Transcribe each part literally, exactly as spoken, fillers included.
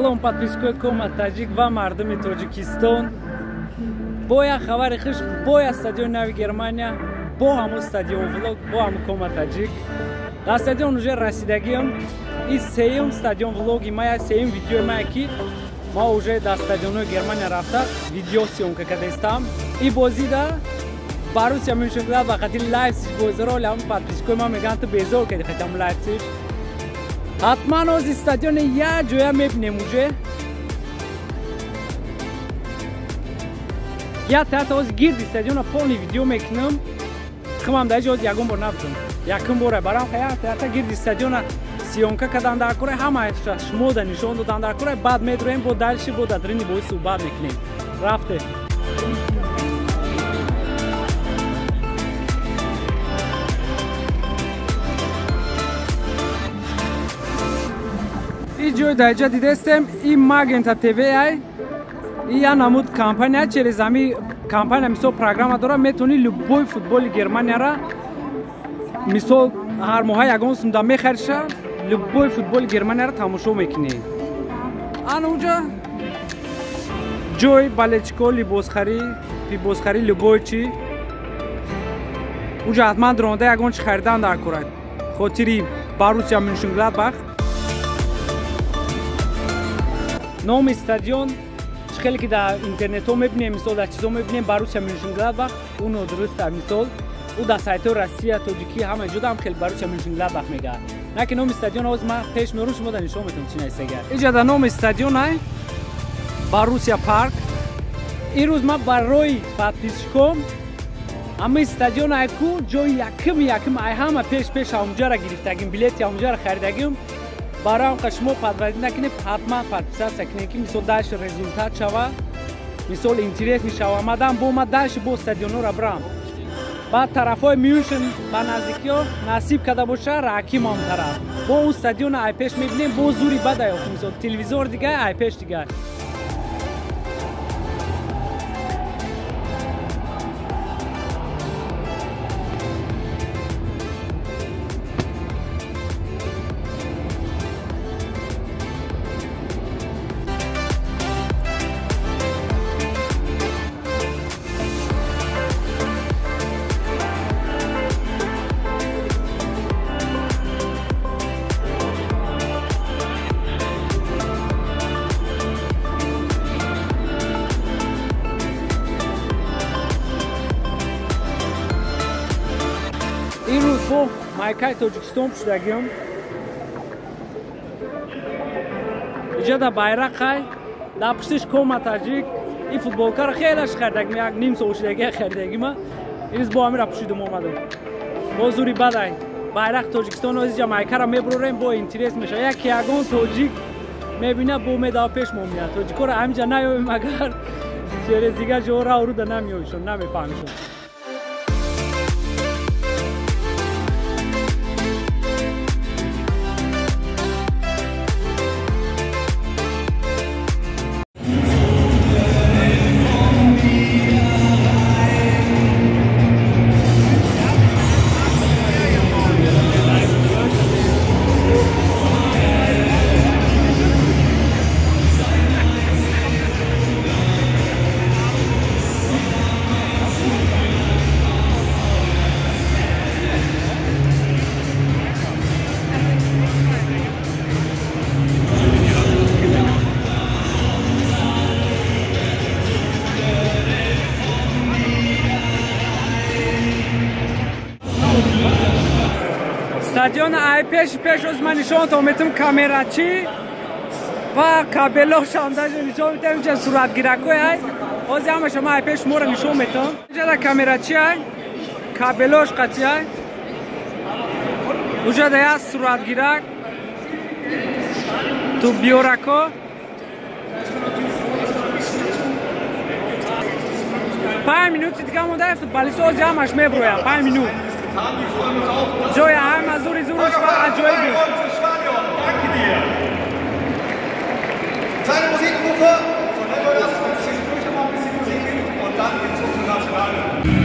Салом подписчикои Кома Таҷик ва мардуми Тоҷикистон. Боя хабари хуш боя стадиони Нави Германия бо ҳамон стадион влог бо ҳамон Кома Таҷик. Дар стадион уже расидагиам. Ин сеюм стадион влоги мая, сеюм видеои мая ки ма уже дар стадиони Германия рафта видео съёмка кардастам. И бозида Боруссия Мюнхенгладбах хати Лайпциг бозиро ҳамон подписчикои ман мегӯянд ту безор кардӣ хатам Лайпциг. ҳатман ҳозир стадиони як ҷоя мебинем уже. Я таъта ҳозир гирди стадиона полни видео мекунам. Химам дар ҷо ҳозир ягон бор набудам. Якум бора барам я таъта гирди стадиона сиёмка кардан дар кора ҳамаша шумо да нишон додан дар кора баъд медуроем бо дальши бо дадрини бои суҳбат мекунем. Рафте. ин ҷои дар ҷа дидастем ин Magenta ти ви ай. ин я намуд компания через ҳами компания мисол программа дора метавони любой футболи Германияра мисол ҳар моҳа ягон сумда мехариша любой футболи Германияра тамошо мекунӣ. ан унҷа ҷои балечко либосхарӣ либосхарӣ любой чи унҷа ҳатман ронда ягон чи харидан дар кора хотири Боруссия Мюнхенгладбах. номи стадион чӣ хеле ки дар интернетҳо мебинем мисол дар чизо мебинем Боруссия Мюнхенгладбах ӯ нодуруста мисол ӯ дар сайтҳои Россия тоҷикӣ ҳама ҷода ҳам хеле Боруссия Мюнхенгладбах мегӯяд. На ки номи стадион ҳозир ман пеш меорам шумо дар нишон метавонед чӣ нависагар. инҷа дар номи стадион ай Боруссия парк. ин рӯз ман барои подписчиком ҳамаи стадион ай ку ҷои якум якум ай ҳама пеш пеш ҳамуҷара гирифтагим билети ҳамуҷара харидагим. барои ҳамқа шумо подварди накунед ҳатман подписатсия кунед ки мисол дальше результат шава мисол интерес мешава омадан бо ма дальше бо стадионҳоро брам. баъд тарафҳои Мюнхен ба наздикиҳо насиб карда боша рақим он тараф бо он стадион айпеш мебинем бо зури бада ёфтем мисол телевизор дигар айпеш дигар. ин рӯз бо майкаи Тоҷикистон пушидагиам. инҷа дар байрақай дар пуштиш Кома Таҷик ин футболкаро хелаш хардагим як ним сол шидагия харидагима. ин рӯз бо ҳамира пушидам омадам бо зури бадай байрақ Тоҷикистон ҳозир майкаро мебурорем бо интерес мешава яки ягон тоҷик мебина бо медава пеш момия тоҷикоро ҳаминҷа наёбем агар через дигар ҷо равруда намеёбишон намефаҳмишон. стадион ай пеш пеш ҳозир ман нишонатон метавам камерачӣ ва кабелошам даже нишон метавам. инҷа суратгиракҳои ай ҳозир ҳамаша ман ай пеш шуморо нишон метавам. инҷа дар камерачӣ ай кабелош қатъи ай уҷа да як суратгирак ту биёрако панҷ минути дига монда футболистҳо ҳозир ҳамаш мебироянд панҷ минут ҷои ҳама зури зурш ва аҷоиб. Kleine Musikgruppe, so nennen wir das, und zwischendurch immer ein bisschen Musik hin und dann geht's zum Nationalen.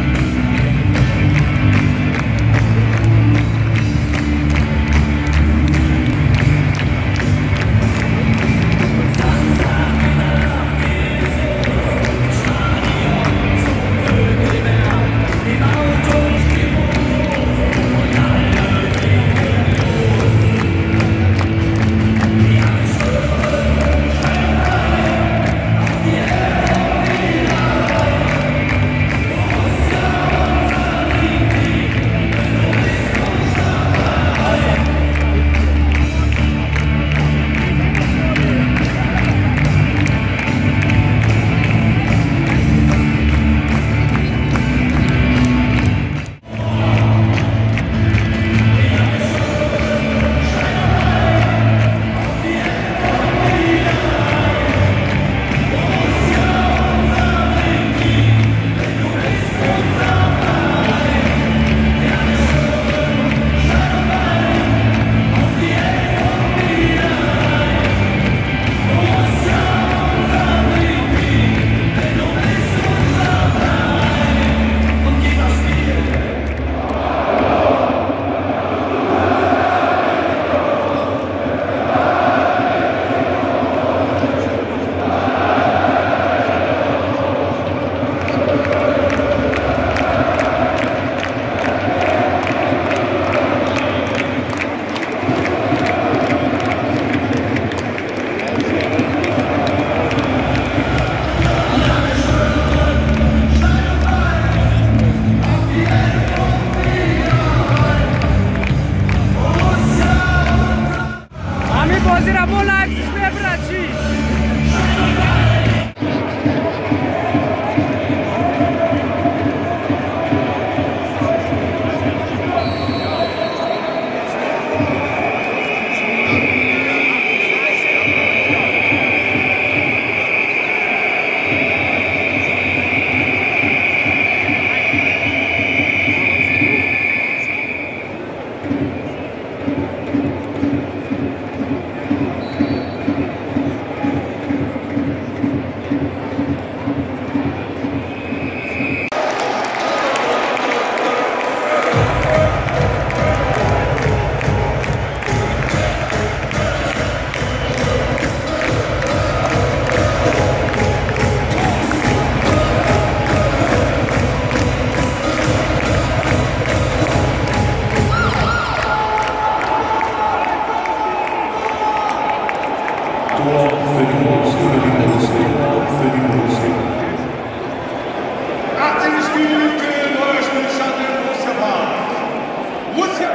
achtzehnte Spielminute, neuer Spielstand in Borussia Park. Borussia.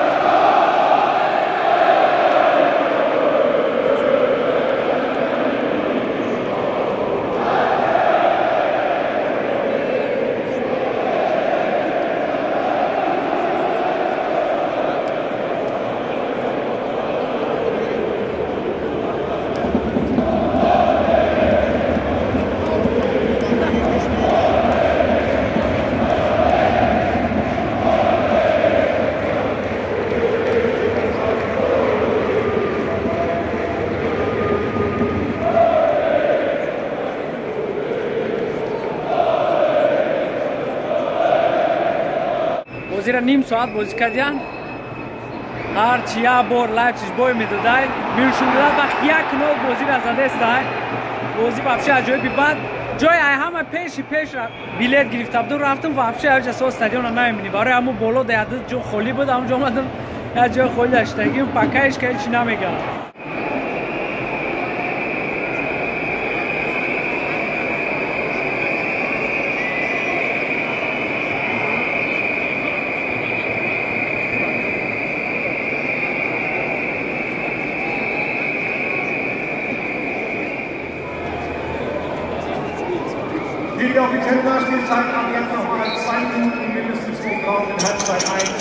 بازی را نیم ساعت بازی کردن. هر چیا بار لایپزیگ بای میدادن. مönchengladbach یک نول بازی را زده است. بازی واپسی عجیبی بعد جای همه پیشی پیش بلیت گرفتم دو رفتم واپسی هر جا استادیوم نمیبینی. برای همون بالا دیده جو خالی بود اونجا اومدم یه جای خالی داشتیم پکایش که هیچ نمیگه. Die offizielle Nachspielzeit ab jetzt nochmal zwei Minuten mindestens hochgelaufen in Halbzeit eins.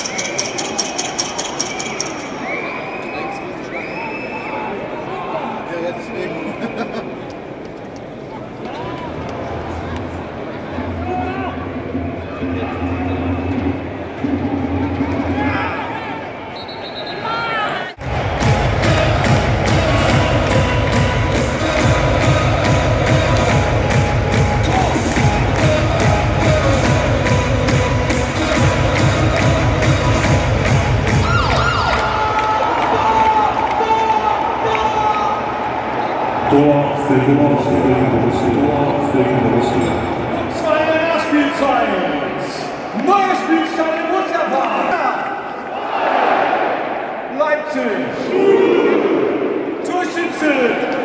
Tor für Borussia, für Borussia, Tor für Borussia. Zweite Nachspielzeit. Neuer Spielstand in Borussia Park. Leipzig. Torschütze.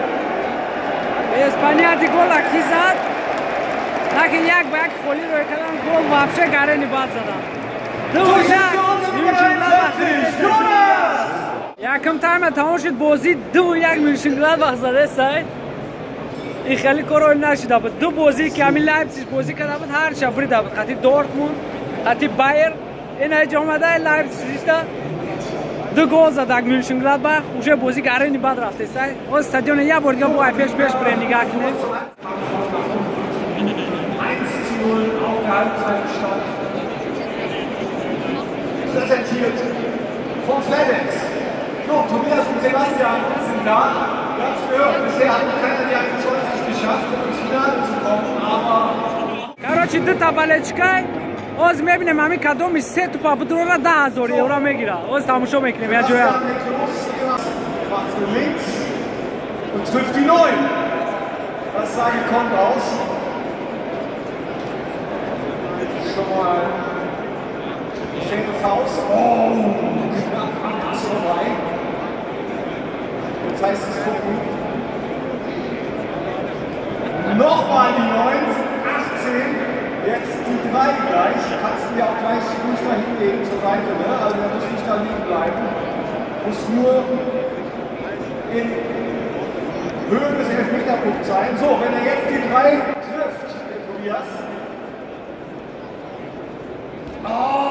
اسپانیا دی گل کی زد. لیکن یک به یک خالی روی کردن گل واپسی گرینی بعد زدن. دو یک یکم تایم تمام شد بازی دو یک مönchengladbach زده است. این خیلی کار نشده بود. دو بازی که همین لایپزیگ بازی کرده بود هر شب بریده بود. خاطی دورتموند خاطی بایر این های جامعه لایپزیگ دو گل زد یک مönchengladbach اوشه بازی گرینی بعد رفته است. اون استادیوم یه بار دیگه باید پیش پیش بریم نگاه کنیم. eins zu null auf der Halbzeitstand. Präsentiert von Fledex. So, Tobias und Sebastian sind da. Wir haben es gehört, bisher hat keiner die einundzwanzig geschafft, um ins Finale zu kommen, aber... Короче, دو تا بالچکای از میبینیم همین کدومی سه تو پابدرو را ده هزار یورو میگیره. از تماشا میکنیم یا جویا. Macht so links und trifft die neun. Das sah gekonnt aus. Schon mal schöne Faust. Oh, knapp am Pass vorbei. Jetzt heißt es gucken. Nochmal die neun, achtzehn. Jetzt die drei gleich. Kannst du dir auch gleich ruhig mal hinlegen zur Seite. Ne? Also da muss nicht da liegen bleiben. Muss nur in Höhe des Elfmeterpunkts sein. So, wenn er jetzt die drei trifft, der Tobias. Oh.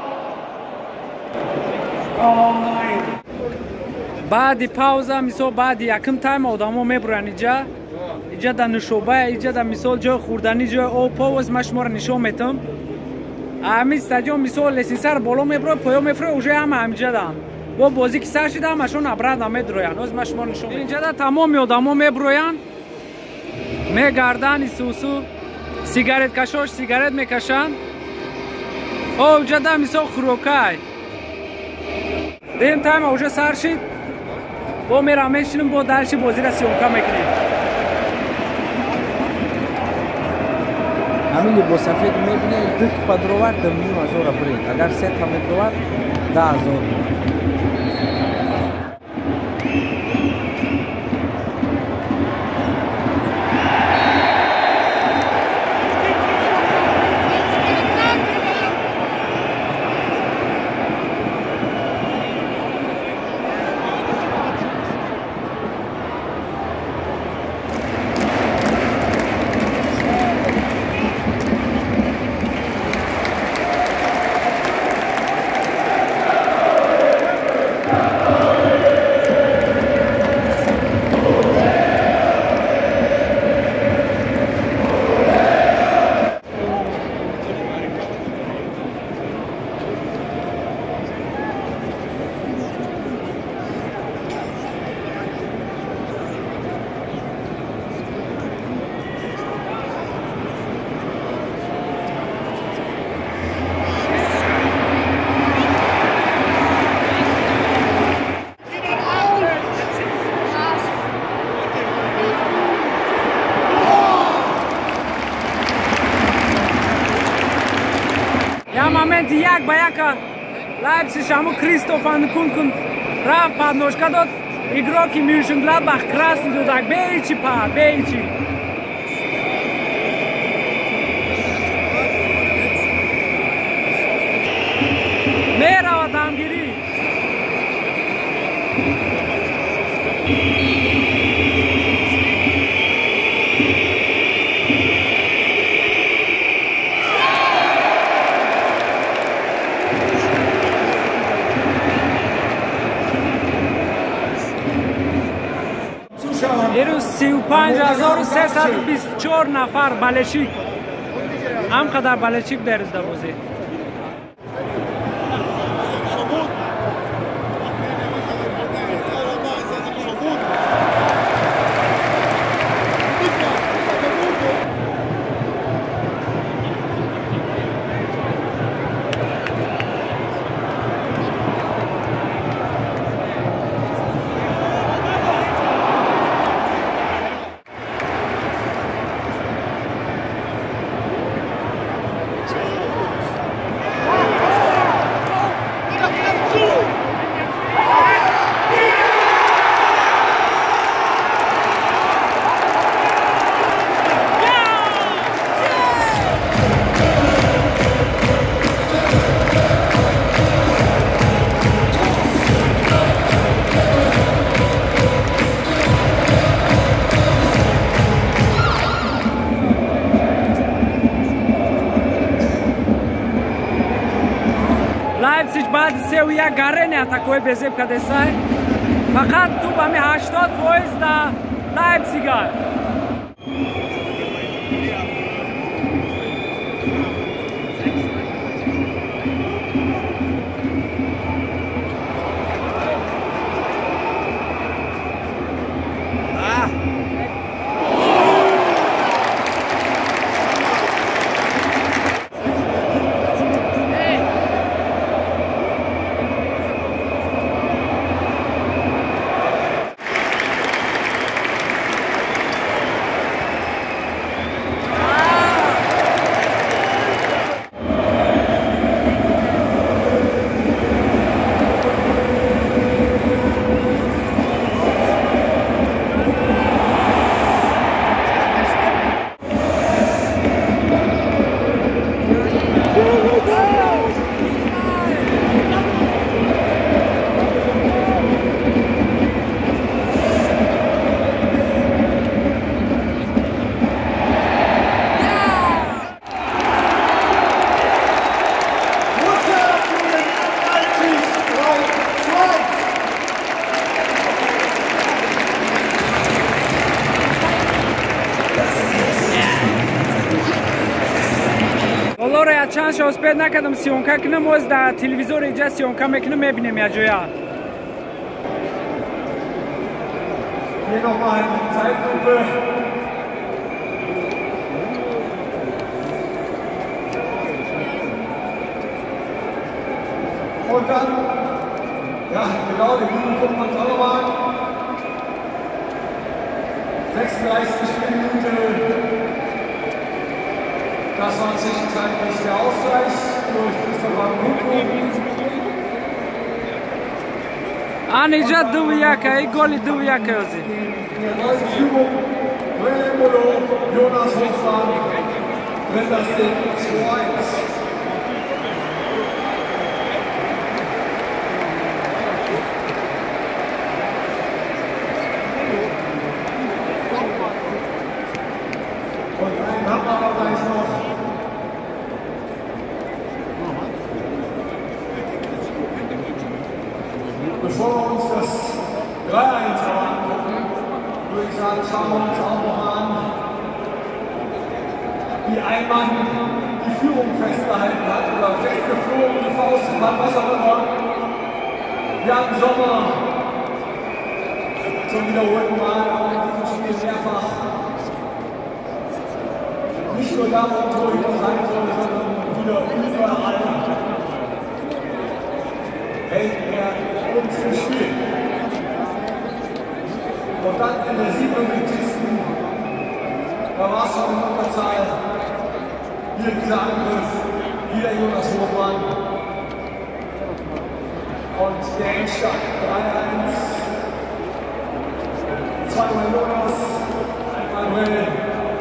Oh nein. بعد پاوزا مثال بعد یکم تایم آدمو میبرن اینجا اینجا در نشوبه اینجا در مثال جای خوردنی جای او پاوز من شما رو نشون میتم. همین استادیوم مثال لسینسر بالا میبره پایو میفره اوجه هم همینجا دارم با بازی که سر شده همشون ابرد هم میدروین. از من شما رو نشون اینجا در تمام آدمو میبروین میگردن سوسو سیگارت کشاش سیگارت میکشن. اوجا در مثال خروکای دیم تایم اوجا سر شد با میرم میشینم با درشی بازی را سیونکا میکنیم. همین با سفید میبینه دو کپادروات در نیم هزار برید. اگر سه تا مدروات ده هزار. Ja, Moment, jak Bayaka, Leipzig, Amo Christoph Nkunku, Raf Padnoshka dot, игроки Mönchengladbach, красный туда, бейте, па, бейте. Мера адамгири. Ирус سی و پنج هزار و سیصد و بیست و چهار نفر بلشیک هم قدر بلشیک درز دوازه Leipzig بعد سه و یک گرنه اتاکوی بزیب کده سای فقط تو با می هشتاد فویز دا لایپزیگا Allora چند شو اسپید نکردم سیونکا کنم از در تلویزور اینجا سیونکا میکنم میبینیم یا جویا Hier nochmal die Zeitlupe. Und dann, ja genau, den Minuten gucken wir uns auch nochmal an. sechsunddreißigste Spielminute. Das war zwischenzeitlich der Ausgleich durch Christoph Nkunku. Anija Duviaka, i goli Duviaka ozi. Neue Führung, René Molo, Jonas Hochmann, wenn das Ding zwei eins. Und einen haben wir aber gleich noch. Bevor wir uns das drei eins angucken, würde ich sagen, schauen wir uns auch noch an, wie ein Mann die Führung festgehalten hat oder festgeflogen, die Faust hat, was auch immer. Wir hatten Sommer zum wiederholten Mal auch in diesem Spiel mehrfach nicht nur da, wo Torhüter sein soll, sondern wieder überall hält er uns im Spiel. Und dann in der siebenundsiebzigsten Da war es schon in Unterzahl. Hier dieser Angriff Wieder Jonas Hofmann. Und der Endstand drei eins. Zweimal Jonas, einmal Manuel.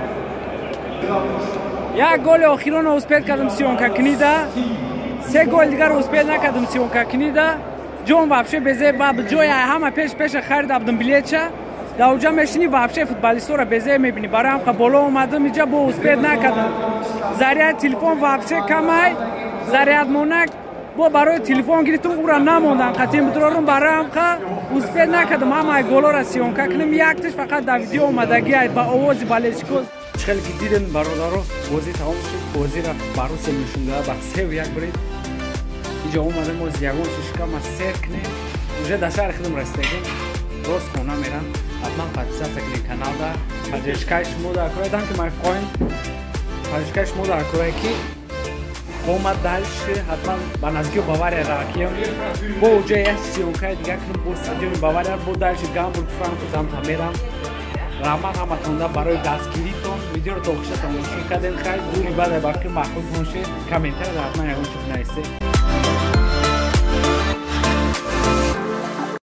Я голи охироно успел кардам сиёнка книда. Се гол дигар успел накардам сиёнка книда. Ҷон вообще безе ба ҷоя ҳама пеш пеша харидабдам билетча. Дар оҷа мешини вообще футболистора безе мебини. Барои ҳам боло омадам иҷа бо успел накардам. Заряд телефон вообще камай. Заряд монак бо барои телефон гирифтум ура намондам. Қатин бидорум барои ҳам успел накардам ҳамаи голора сиёнка кунам. Якташ фақат дар видео омадаги ба овози Балешкоз. Чхел ки диден бародаро бозӣ тамом шуд. Бозира Боруссия Мюнхенглад ба сев як бурид. Иҷо омадем оз ягон шишкама серкне. Уже дар шаҳри худам расидагем. Рост хона мерам. Ҳатман подписаться кунед каналда. Поддержкаи шумо дар кора данки май фройнд. Поддержкаи шумо дар кора ки омад дальше ҳатман ба наздики Бавария ракем. Бо уҷа як сиёнкаи дигар кунам бо стадиони Бавария бо дальше Гамбург Франкфурт ҳам та мерам. Раҳмат ҳаматонда барои дастгиритон видеоро то охиша тамошо кардем. Хай зури баъд баъд ки маҳфуз бошед. Комментария ҳатман ягон чиз наистед.